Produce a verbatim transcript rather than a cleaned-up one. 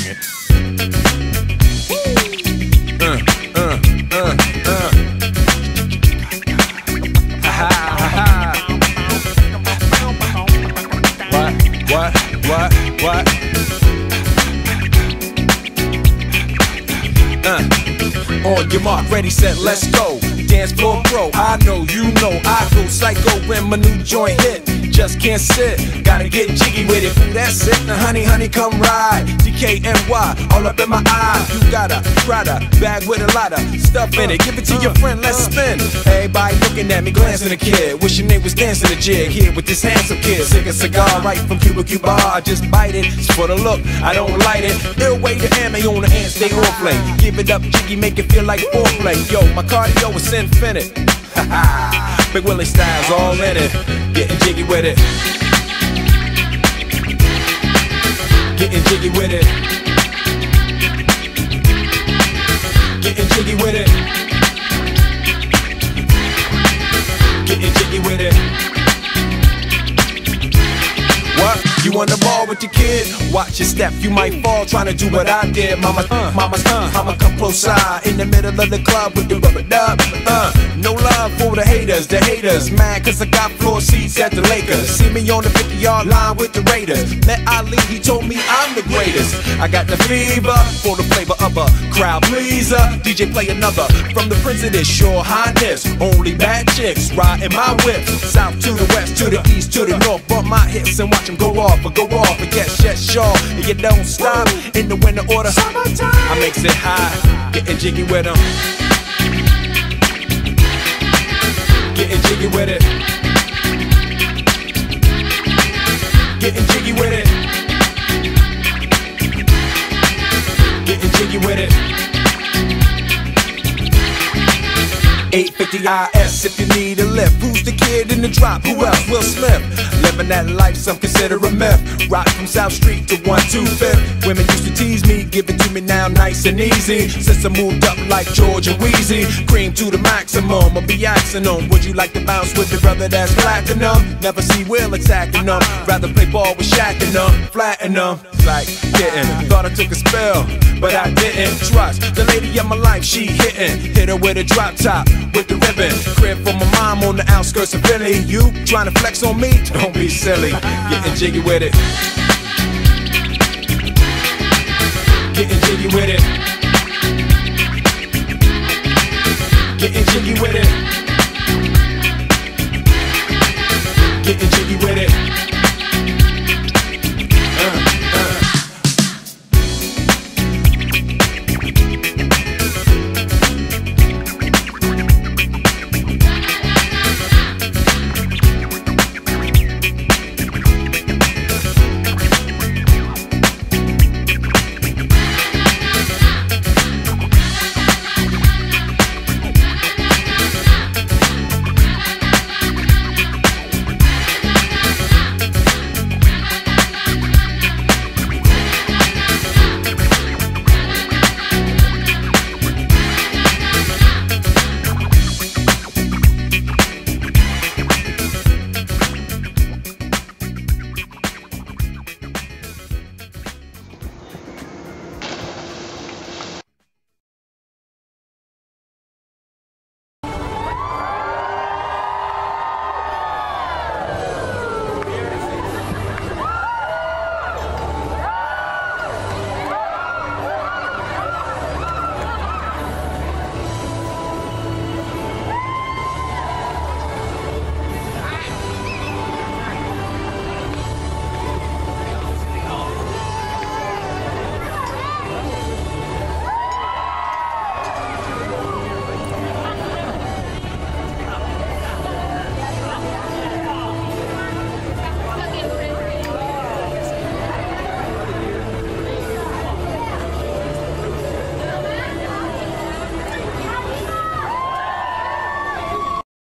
it. Uh, uh, uh, uh. Ha ha ha. What, what, what, what? Uh. On your mark, ready, set, let's go. Dance floor pro, I know, you know, I go psycho when my new joint hit. Just can't sit, gotta get jiggy with it. Ooh, that's it, now honey, honey, come ride. D K N Y, all up in my eye. You got a Prada bag with a lot of stuff in it. Give it to your friend, let's spin. Everybody looking at me, glancing a kid. Wishing they was dancing a jig here with this handsome kid. Sick a cigar right from Cuba Cuba. I just bite it, it's for the look, I don't light it. Ill way to ammo on the hand, stay on play. Give it up, jiggy, make it feel like foreplay. Yo, my cardio is infinite. Ha ha, Big Willie style's all in it. Getting jiggy with it. Getting jiggy with it. Getting jiggy with it. Getting jiggy with it. What? You on the ball with your kid? Watch your step, you might fall trying to do what I did. Mama, uh, mama, uh, mama, come close side in the middle of the club with the rubber dub. Uh, no love for the haters, the haters mad cause I got floor seats at the Lakers. See me on the fifty yard line with the Raiders. Met Ali, he told me I'm the greatest. I got the fever for the flavor of a crowd pleaser. D J play another from the Prince of this Sure Highness. Only bad chicks riding my whip. South to the west, to the east, to the north. Bump my hips and watch them go off. Or go off, and yes, yes, sure. And you don't stop in the winter order. Summertime. I makes it high, getting jiggy with them. Getting jiggy with it. Getting jiggy with it. Getting jiggy with it. eight fifty I S if you need a lift. Who's the kid in the drop? Who else? Will Smith. Living that life some consider a myth. Rock from South Street to one two fifth. Women used to tease me, give it to me now nice and easy. Since I moved up like George and Wheezy. Cream to the maximum, I'll be asking them. Would you like to bounce with your brother that's platinum? Never see Will attacking them. Rather play ball with Shaq and them, flatten them. Like getting, thought I took a spell, but I didn't. Trust the lady of my life, she hitting. Hit her with a drop top, with the ribbon. Crib for my mom on the outskirts of Philly. You trying to flex on me? Don't be silly. Getting jiggy with it. Getting jiggy with it. Getting jiggy with it. Getting jiggy with it.